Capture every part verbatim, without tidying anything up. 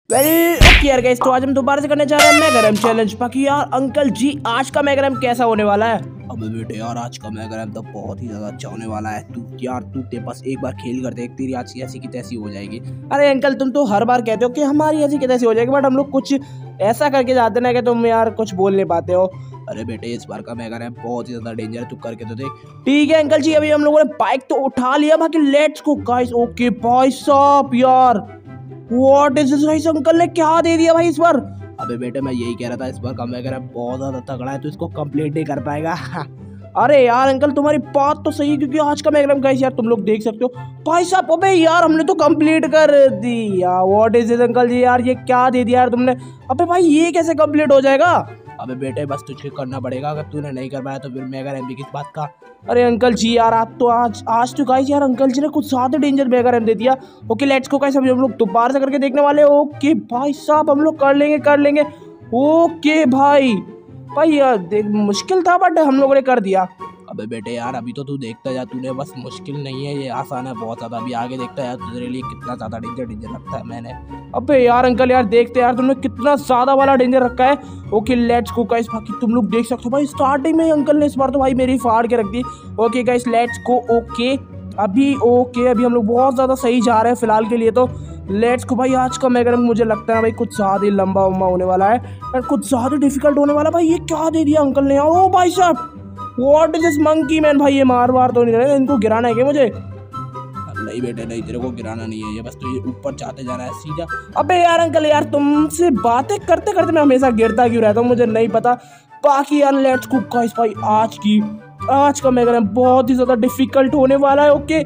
Well okay यार guys, तो आज हम दोबारा से करने जा रहे हैं मेगारैम चैलेंज। बाकी यार अंकल जी, आज का मेगारैम कैसा होने वाला है? अबे बेटे यार, आज का मेगारैम तो बहुत ही ज्यादा अच्छा होने वाला है। तू यार तू ते बस एक बार खेल कर देख, तेरी आज की ऐसी की तैसी हो जाएगी। अरे अंकल, तुम तो हर बार कहते हो कि हमारी ऐसी की तैसी हो जाएगी, बट हम लोग कुछ ऐसा करके जाते ना कि तुम यार कुछ बोल नहीं पाते हो। अरे बेटे, इस बार का मेगारैम बहुत ही ज्यादा डेंजर है, तू करके तो देख। ठीक है अंकल जी, अभी हम लोगों ने बाइक तो उठा लिया, बाकी लेट्स गो गाइस। ओके भाई साहब, यार what is this guys, uncle ने क्या दे दिया भाई इस बार? अबे बेटे, मैं यही कह रहा था, इस बार का मेगारैम बहुत ज्यादा तगड़ा है, तो इसको कंप्लीट नहीं कर पाएगा। अरे यार अंकल, तुम्हारी बात तो सही है, क्योंकि आज का मेगारैम गाइस यार तुम लोग देख सकते हो भाई साहब। अबे यार, हमने तो कंप्लीट कर दिया। What is this uncle ji, यार ये क्या दे दिया यार तुमने? अबे भाई, ये कैसे कंप्लीट हो जाएगा? अबे बेटे, बस तुझे करना पड़ेगा, अगर तूने नहीं कर पाया तो फिर मेगारैम भी किस बात का। अरे अंकल जी यार, आप तो आज आज तो गाइस यार अंकल जी ने कुछ ज्यादा डेंजर मेगारैम दे दिया। ओके लेट्स गो गाइस, अभी हम लोग दोबारा से करके देखने वाले हैं। ओके भाई साहब, हम लोग कर लेंगे कर लेंगे ओके भाई भाई यार देख, मुश्किल था बट हम लोगों ने कर दिया। अबे बेटे यार, अभी तो तू देखता जा, तूने बस मुश्किल नहीं है, ये आसान है बहुत ज्यादा। अभी आगे देखता है तेरे लिए कितना ज्यादा डेंजर डेंजर रखता है मैंने। अबे यार अंकल, यार देखते यार तुमने कितना ज्यादा वाला डेंजर रखा है। ओके लेट्स गो गाइस, बाकी तुम लोग देख सकते हो भाई, स्टार्टिंग में अंकल ने इस बार तो भाई मेरी फाड़ के रख दी। Okay guys let's go. Okay अभी ओके अभी हम लोग बहुत ज्यादा सही जा रहे हैं फिलहाल के लिए तो। लेट्स को भाई, आज का मेगारैम मुझे लगता है भाई कुछ ज्यादा ही लंबा उम्बा होने वाला है और कुछ ज्यादा डिफिकल्ट होने वाला है। भाई ये क्या दे दिया अंकल ने? ओ भाई साहब, what is this monkey man? भाई ये मार मार तो नहीं रहे, इनको गिराना है क्या मुझे? नहीं बेटे नहीं, तेरे को गिराना नहीं है, ये बस तो ये ऊपर जाते जाना है सीधा। अबे यार अंकल, यार तुमसे बातें करते करते मैं हमेशा गिरता क्यों रहता हूँ, मुझे नहीं पता। बाकी यार लेट्स गो गाइस, भाई आज की आज का मेगारैम बहुत ही ज्यादा डिफिकल्ट होने वाला है। ओके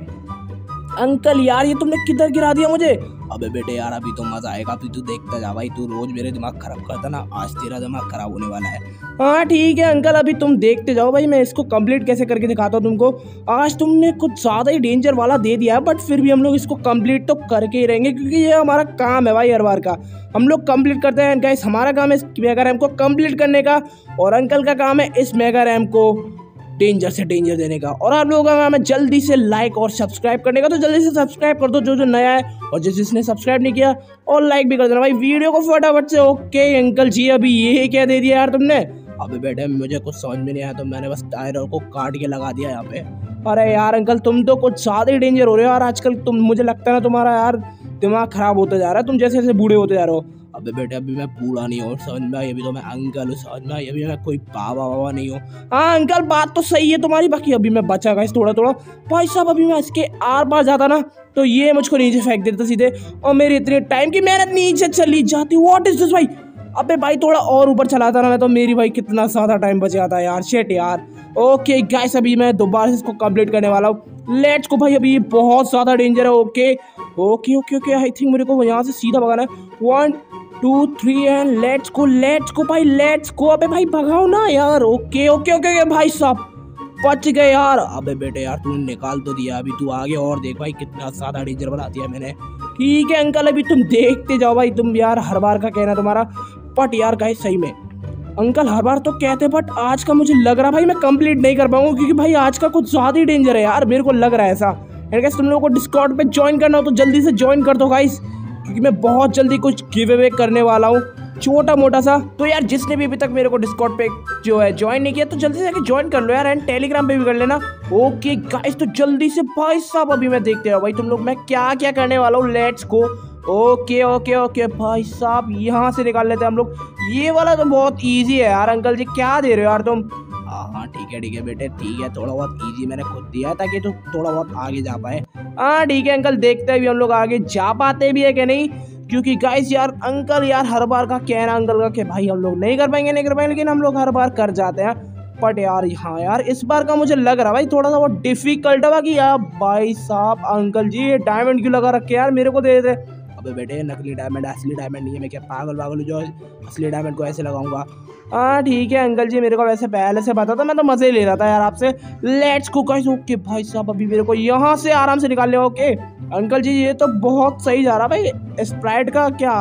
अंकल यार, ये तुमने किधर गिरा दिया मुझे? अबे बेटे यार, अभी तो मजा आएगा, अभी तू देखता जा भाई, तू रोज मेरे दिमाग खराब करता ना, आज तेरा दिमाग खराब होने वाला है। हाँ ठीक है अंकल, अभी तुम देखते जाओ भाई, मैं इसको कंप्लीट कैसे करके दिखाता हूँ तुमको। आज तुमने कुछ ज्यादा ही डेंजर वाला दे दिया है, बट फिर भी हम लोग इसको कंप्लीट तो करके ही रहेंगे, क्योंकि ये हमारा काम है भाई हर बार का। हम लोग कंप्लीट करते हैं गाइस, हमारा काम है इस मेगारैम को कंप्लीट करने का, और अंकल का काम है इस मेगारैम को डेंजर से डेंजर देने का। और आप लोगों का काम है जल्दी से लाइक और सब्सक्राइब करने का, तो जल्दी से सब्सक्राइब कर दो जो जो नया है, और जिस जिसने सब्सक्राइब नहीं किया और लाइक भी कर देना भाई वीडियो को फटाफट से। ओके अंकल जी, अभी ये क्या दे दिया यार तुमने? अबे बेटे, मुझे कुछ समझ में नहीं आया तो मैंने बस टायरों को काट के लगा दिया यहाँ पे। अरे यार अंकल, तुम तो कुछ ज्यादा ही डेंजर हो रहे हो यार आजकल। तुम, मुझे लगता है ना तुम्हारा यार दिमाग खराब होता जा रहा है, तुम जैसे जैसे बूढ़े होते जा रहे हो। अबे बेटे, अभी मैं बूढ़ा नहीं हूँ, समझ में आई, अभी तो मैं अंकल हूँ, समझ में आई, अभी मैं कोई बाबा बाबा नहीं हूँ। हाँ अंकल, बात तो सही है तुम्हारी, बाकी अभी मैं बचा गाइस थोड़ा थोड़ा। भाई साहब, अभी मैं इसके आर पार जाता ना तो ये मुझको नीचे फेंक देता सीधे, और मेरी इतने टाइम की मेहनत नीचे चली जाती। व्हाट इज दिस भाई? अबे भाई, थोड़ा और ऊपर चलाता ना मैं तो मेरी भाई कितना ज्यादा टाइम बच जाता है यार, शिट यार। ओके गाइस, अभी मैं दोबारा से इसको कंप्लीट करने वाला हूँ। लेट्स को भाई, अभी ये बहुत ज्यादा डेंजर है। Okay okay okay okay I think मेरे को यहाँ से सीधा भगाना है। One two three and let's go let's go भाई लेट्स गो। अबे भाई भगाओ ना यार। ओके ओके ओके ओके भाई साहब, बच गए यार। अबे बेटे यार, तूने निकाल तो दिया, अभी तू आगे और देख भाई, कितना ज्यादा डेंजर बना दिया मैंने। ठीक है अंकल, अभी तुम देखते जाओ भाई, तुम यार हर बार का कहना तुम्हारा, बट यार गाइस सही में अंकल हर बार तो कहते, बट आज का मुझे लग रहा भाई मैं कंप्लीट नहीं कर पाऊंगा, क्योंकि भाई आज का कुछ ज्यादा ही डेंजर है यार, मेरे को लग रहा है ऐसा। गाइस, तुम लोगों को डिस्कॉर्ड पे ज्वाइन करना हो तो जल्दी से ज्वाइन कर दो गाइस, क्योंकि मैं बहुत जल्दी कुछ गिव अवे करने वाला हूँ छोटा मोटा सा। तो यार जिसने भी अभी तक मेरे को डिस्कॉर्ड पे जो है ज्वाइन नहीं किया तो जल्दी से जाके ज्वाइन कर लो यार, एंड टेलीग्राम पे भी कर लेना। ओके गाइस, तो जल्दी से भाई साहब, अभी मैं देखते रहो भाई तुम लोग मैं क्या क्या करने वाला हूँ। Let's go. Okay okay okay भाई साहब, यहाँ से निकाल लेते हैं हम लोग। ये वाला तो बहुत ईजी है यार। अंकल जी क्या दे रहे हो यार तुम? हाँ ठीक है ठीक है बेटे, ठीक है, थोड़ा बहुत इजी मैंने खुद दिया है ताकि तू थोड़ा बहुत आगे जा पाए। हाँ ठीक है अंकल, देखते हैं भी हम लोग आगे जा पाते भी है कि नहीं, क्योंकि गाइस यार अंकल यार हर बार का कहना अंकल का कि भाई हम लोग नहीं कर पाएंगे नहीं कर पाएंगे, लेकिन हम लोग हर बार कर जाते हैं। बट यार हाँ यार, इस बार का मुझे लग रहा भाई थोड़ा सा बहुत डिफिकल्ट है। बाकी यार भाई साहब, अंकल जी ये डायमंड क्यों लगा रखे यार, मेरे को दे दे। अबे बेटे, नकली डायमंड असली डायमंड नहीं है, मैं क्या पागल पागल हूँ जो असली डायमंड को ऐसे लगाऊंगा? हाँ ठीक है अंकल जी, मेरे को वैसे पहले से पता था, मैं तो मजे ले रहा था यार आपसे। Let's go guys. ओके भाई साहब, अभी मेरे को यहाँ से आराम से निकाल लिया। ओके अंकल जी, ये तो बहुत सही जा रहा भाई। स्प्राइट का क्या,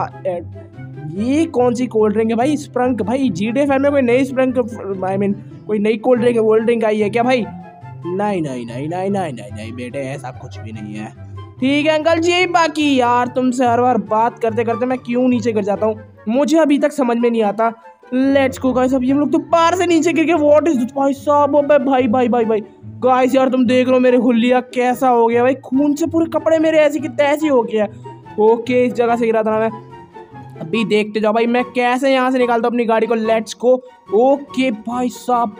ये कौन सी कोल्ड ड्रिंक है भाई? स्प्रंक भाई, जीडे फैन में कोई नई स्प्रंक, आई मीन कोई नई कोल्ड ड्रिंक है, कोल्ड ड्रिंक आई है क्या भाई? नहीं नहीं नहीं नहीं नहीं नहीं नहीं बेटे, ऐसा कुछ भी नहीं है। ठीक है अंकल जी। बाकी यार तुमसे हर बार बात करते करते मैं क्यों नीचे गिर जाता हूँ, मुझे अभी तक समझ में नहीं आता। लेट्स गो गाइस, अभी हम लोग तो पार से नीचे गिर गए। व्हाट इज दिस भाई साहब, अबे भाई भाई भाई भाई गाइस यार तुम देख रहे हो मेरे हुलिया कैसा हो गया भाई, खून से पूरे कपड़े मेरे ऐसे की तैसी हो गया। ओके इस जगह से गिरा था मैं, अभी देखते जाओ भाई मैं कैसे यहाँ से निकालता हूँ अपनी गाड़ी को। Let's go. ओके भाई साहब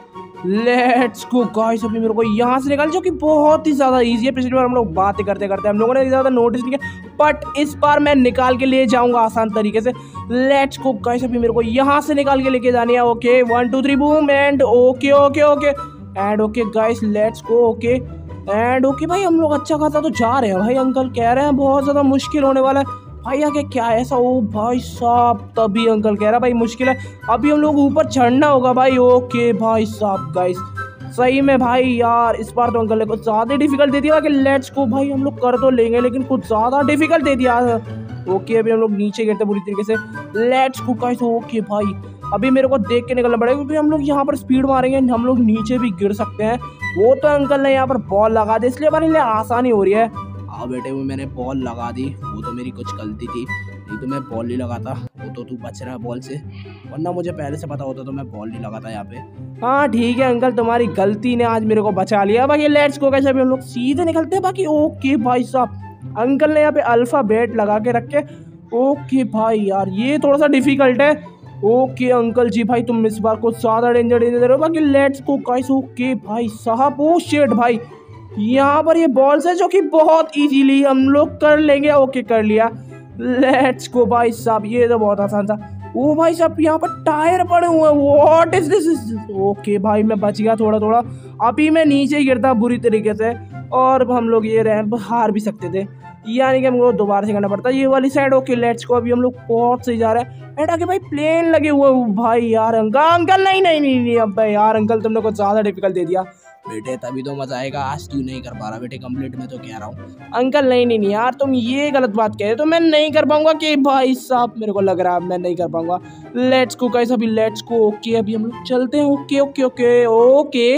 लेट्स गो गाइस, अभी मेरे को यहाँ से निकाल, जो कि बहुत ही ज़्यादा इजी है। पिछली बार हम लोग बातें करते करते हम लोगों ने ज़्यादा नोटिस नहीं किया, बट इस बार मैं निकाल के ले जाऊँगा आसान तरीके से। लेट्स गो गाइस, अभी मेरे को यहाँ से निकाल के लेके जानी है। Okay one two three boom and okay okay okay and okay guys let's go. Okay and okay भाई हम लोग अच्छा खासा तो जा रहे हैं भाई। अंकल कह रहे हैं बहुत ज़्यादा मुश्किल होने वाला है भाई। आगे क्या है ऐसा? ओ भाई साहब तभी अंकल कह रहा भाई मुश्किल है, अभी हम लोग ऊपर चढ़ना होगा भाई। ओके भाई साहब गाइस सही में भाई यार इस बार तो अंकल ने कुछ ज़्यादा डिफिकल्ट दे दिया कि लेट्स गो भाई हम लोग कर तो लेंगे, लेकिन कुछ ज़्यादा डिफिकल्ट दे दिया। ओके अभी हम लोग नीचे गिरते पूरी तरीके से। Let's go guys. ओके भाई अभी मेरे को देख के निकलना पड़ेगा, क्योंकि हम लोग यहाँ पर स्पीड मारेंगे हम लोग नीचे भी गिर सकते हैं। वो तो अंकल ने यहाँ पर बॉल लगा दी, इसलिए हमारे लिए आसानी हो रही है। हाँ बेटे वो मैंने बॉल लगा दी, वो तो मेरी कुछ गलती थी, नहीं तो मैं बॉल नहीं लगाता। वो तो तू बच रहा है बॉल से, वरना मुझे पहले से पता होता तो मैं बॉल नहीं लगाता यहाँ पे। हाँ ठीक है अंकल तुम्हारी गलती ने आज मेरे को बचा लिया। बाकी लेट्स गो कैसे अभी हम लोग सीधे निकलते हैं। बाकी ओके भाई साहब अंकल ने यहाँ पे अल्फाबेट लगा के रखे। ओके भाई यार ये थोड़ा सा डिफिकल्ट है। ओके अंकल जी भाई तुम इस बार कुछ ज़्यादा डेंजर डेंजर हो। बाकी लेट्स गो गाइस। ओके भाई साहब ओ शिट भाई यहाँ पर ये बॉल्स है जो कि बहुत इजीली हम लोग कर लेंगे। ओके कर लिया। लेट्स गो भाई साहब ये तो बहुत आसान था। ओ भाई साहब यहाँ पर टायर पड़े हुए हैं, व्हाट इज दिस? ओके भाई मैं बच गया थोड़ा थोड़ा, अभी मैं नीचे गिरता बुरी तरीके से और हम लोग ये रैंप हार भी सकते थे, यानी कि हमको दोबारा से करना पड़ता ये वाली साइड। ओके लेट्स गो अभी हम लोग बहुत सही जा रहे हैं। एंड आगे भाई प्लेन लगे हुए भाई यार। अंकल अंकल नहीं नहीं नहीं नहीं अब यार अंकल तुमने कुछ ज़्यादा डिफिकल्ट दे दिया। बेटे तभी तो मजा आएगा, आज तू नहीं कर पा रहा बेटे कंप्लीट, मैं तो कह रहा हूँ। अंकल नहीं नहीं नहीं यार तुम ये गलत बात कह रहे हो, तो मैं नहीं कर पाऊंगा कि भाई साहब मेरे को लग रहा है मैं नहीं कर पाऊंगा। लेट्स गो गाइस अभी लेट्स गो। ओके अभी हम लोग चलते हैं। ओके ओके ओके ओके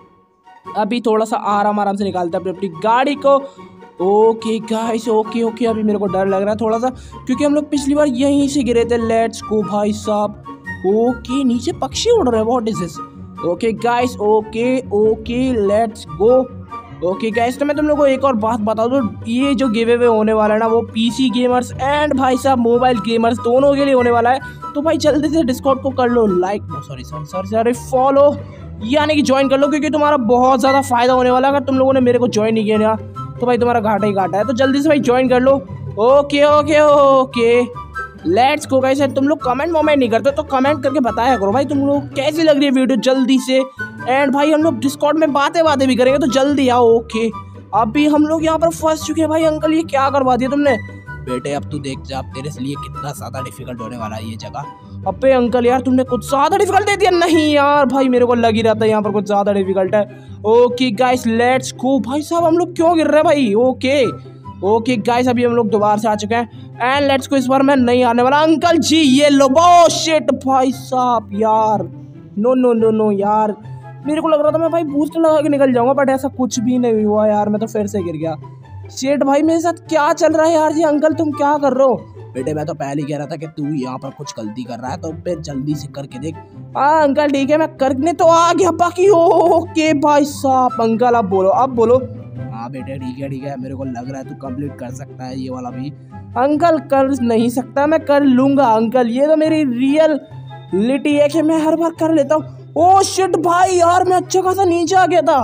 अभी थोड़ा सा आराम आराम से निकालते हैं अपनी अपनी गाड़ी को। ओके गाइस ओके ओके अभी मेरे को डर लग रहा है थोड़ा सा, क्योंकि हम लोग पिछली बार यहीं से गिरे थे। लेट्स गो भाई साहब। ओके नीचे पक्षी उड़ रहे हैं, what is this? Okay guys okay okay let's go. Okay guys तो मैं तुम लोगों को एक और बात बता दूं, ये जो गिव अवे होने वाला है ना वो पीसी गेमर्स एंड भाई साहब मोबाइल गेमर्स दोनों के लिए होने वाला है। तो भाई जल्दी से डिस्कॉर्ड को कर लो like, sorry sorry sorry sorry follow, यानी कि ज्वाइन कर लो, क्योंकि तुम्हारा बहुत ज़्यादा फायदा होने वाला है। अगर तुम लोगों ने मेरे को ज्वाइन नहीं किया ना तो भाई तुम्हारा घाटा ही घाटा है, तो जल्दी से भाई ज्वाइन कर लो। Okay okay okay let's go guys. तुम लोग कमेंट वमेंट नहीं करते तो कमेंट करके बताया करो भाई तुम लोग कैसी लग रही है वीडियो जल्दी से। एंड भाई हम लोग डिस्कॉर्ड में बातें बातें भी करेंगे, तो जल्दी आओ। ओके अभी हम लोग यहाँ पर फंस चुके हैं भाई। अंकल ये क्या करवा दिया तुमने? बेटे अब तू देख जा, अब तेरे लिए कितना ज़्यादा डिफिकल्ट होने वाला है ये जगह। अबे अंकल यार तुमने कुछ ज़्यादा डिफिकल्ट दे दिया। नहीं यार भाई मेरे को लग ही रहता है यहाँ पर कुछ ज़्यादा डिफिकल्ट है। Okay guys let's go. भाई साहब हम लोग क्यों गिर रहे हैं भाई? ओके ओके गाइस अभी हम लोग दोबारा से आ चुके हैं एंड लेट्स गो। इस बार मैं नहीं आने वाला। अंकल जी ये लो बो शिट भाई साहब यार, नो नो नो नो यार मेरे को लग रहा था मैं भाई बूस्ट लगा के निकल जाऊंगा, बट ऐसा कुछ भी नहीं हुआ यार, मैं तो फिर से गिर गया। शिट भाई मेरे साथ क्या चल रहा है यार? जी अंकल तुम क्या कर रहे हो? बेटे मैं तो पहले ही कह रहा था कि तू यहाँ पर कुछ गलती कर रहा है, तो फिर जल्दी से करके देख। हाँ अंकल ठीक है मैं करने तो आ गया। बाकी ओके भाई साहब अंकल अब बोलो अब बोलो। हाँ बेटे ठीक है ठीक है, मेरे को लग रहा है तू कंप्लीट कर सकता है ये वाला भी। अंकल कर नहीं सकता, मैं कर लूंगा अंकल, ये तो मेरी रियल लिटी है कि मैं हर बार कर लेता हूँ। ओ शिट भाई यार मैं अच्छा खासा नीचे आ गया था।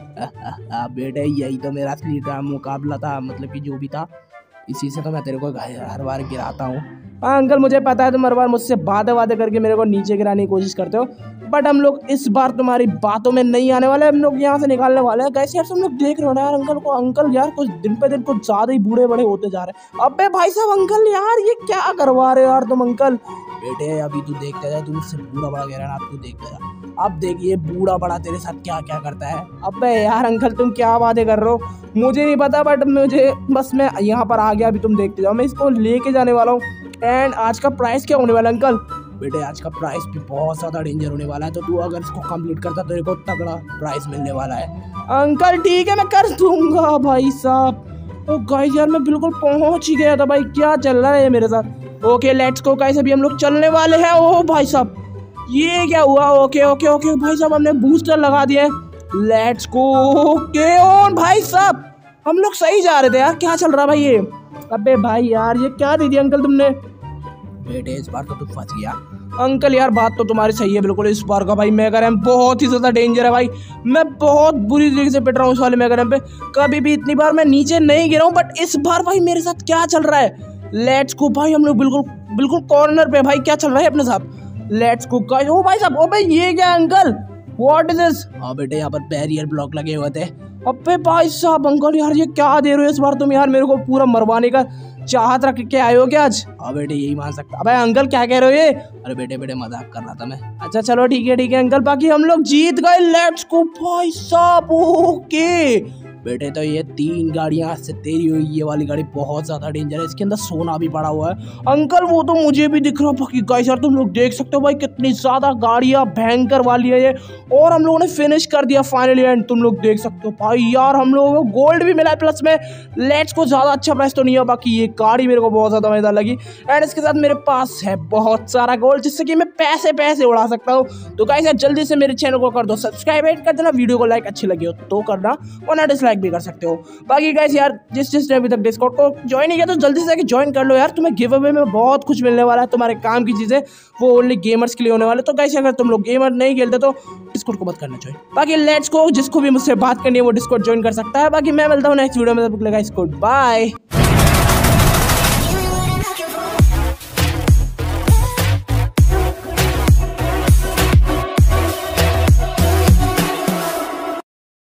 आ, बेटे यही तो मेरा असली का मुकाबला था, मतलब कि जो भी था इसी से तो मैं तेरे को हर बार गिराता हूँ। हाँ अंकल मुझे पता है तुम हर बार मुझसे बातें बातें करके मेरे को नीचे गिराने की कोशिश करते हो, बट हम लोग इस बार तुम्हारी बातों में नहीं आने वाले, हम लोग यहाँ से निकालने वाले हैं। कैसे यार तुम लोग देख रहे हो ना यार अंकल को, अंकल यार कुछ दिन पे दिन कुछ ज़्यादा ही बूढ़े बड़े होते जा रहे हैं। अबे भाई साहब अंकल यार ये क्या करवा रहे हो यार तुम अंकल? बेटे अभी तू देखता जा, तू मुझसे बूढ़ा बड़ा कह रहा है ना, अब तू देखता जा। अब देखिए बूढ़ा बड़ा तेरे साथ क्या क्या करता है। अबे यार अंकल तुम क्या बातें कर रहे हो? मुझे नहीं पता, बट मुझे बस मैं यहाँ पर आ गया, अभी तुम देखते जाओ। मैं इसको लेके जाने वाला हूँ। एंड आज का प्राइस क्या होने वाला अंकल? बेटे आज का प्राइस भी बहुत ज़्यादा डेंजर होने वाला है, तो तू अगर इसको कंप्लीट करता तो तेरे को तगड़ा प्राइस मिलने वाला है। अंकल ठीक है मैं कर दूंगा भाई साहब। ओ गाइस यार मैं बिल्कुल पहुंच ही गया था भाई, क्या चल रहा है मेरे साथ। ओके लेट्स गो गाइस, अभी हम लोग चलने वाले हैं। ओ भाई साहब ये क्या हुआ? ओके ओके ओके भाई साहब हमने बूस्टर लगा दिए। Let's go. ओके ऑन भाई साहब हम लोग सही जा रहे थे यार, क्या चल रहा भाई ये? अबे भाई यार ये क्या दे दिया अंकल तुमने? बेटे इस बार तो तू फंस गया। अंकल यार बात तो तुम्हारी सही है बिल्कुल, इस बार का भाई मेगा रैम बहुत ही ज्यादा डेंजर है भाई। मैं बहुत बुरी तरीके से पिट रहा हूँ इस वाले मेगा रैम पे। कभी भी इतनी बार मैं नीचे नहीं गिरा हूँ, बट इस बार भाई मेरे साथ क्या चल रहा है? लेट्स गो भाई हम लोग बिल्कुल बिल्कुल कॉर्नर पे भाई, क्या चल रहा है अपने साथ? Let's go guys. ओ भाई साहब, ओ भाई ये क्या अंकल? What is this? हाँ बेटे यहाँ पर बैरियर ब्लॉक लगे हुए थे। अबे भाई साहब अंकल यार ये क्या दे रहे हो इस बार तुम यार? मेरे को पूरा मरवाने का चाहत रख के आए हो क्या आज? हाँ बेटे यही मान सकता। अबे अंकल क्या कह रहे हो ये? अरे बेटे बेटे मजाक कर रहा था मैं। अच्छा चलो ठीक है ठीक है अंकल, बाकी हम लोग जीत गए। लेट्स गो भाई साहब। ओके बेटे तो ये तीन गाड़ियां से तेरी हुई, ये वाली गाड़ी बहुत ज्यादा डेंजर है, इसके अंदर सोना भी पड़ा हुआ है। अंकल वो तो मुझे भी दिख रहा है। बाकी गाइस यार तुम लोग देख सकते हो भाई कितनी ज्यादा गाड़ियां भयंकर वाली है ये, और हम लोगों ने फिनिश कर दिया फाइनली एंड तुम लोग देख सकते हो भाई यार हम लोगों को गोल्ड भी मिला है प्लस में। लेट्स को ज्यादा अच्छा प्राइस तो नहीं है, बाकी ये गाड़ी मेरे को बहुत ज्यादा मजेदार लगी एंड इसके साथ मेरे पास है बहुत सारा गोल्ड जिससे कि मैं पैसे पैसे उड़ा सकता हूँ। तो गाइस यार जल्दी से मेरे चैनल को कर दो सब्सक्राइब कर देना, वीडियो को लाइक अच्छी लगी हो तो करना, और डिसलाइक भी कर सकते हो। बाकी गाइस यार जिस जिसने अभी तक डिस्कॉर्ड को ज्वाइन नहीं किया तो जल्दी से ज्वाइन कर लो यार, तुम्हें गिव अवे में बहुत कुछ मिलने वाला है, तुम्हारे काम की चीजें वो ओनली गेमर्स के लिए होने वाले। तो गाइस अगर तुम लोग गेमर नहीं खेलते तो डिस्कॉर्ड को मत करना चाहिए। बाकी लेट्स गो, जिसको भी मुझसे बात करनी है वो डिस्कॉर्ड ज्वाइन कर सकता है। बाकी मैं मिलता हूँ नेक्स्ट वीडियो में, तब तक के लिए गाइस गुड बाय।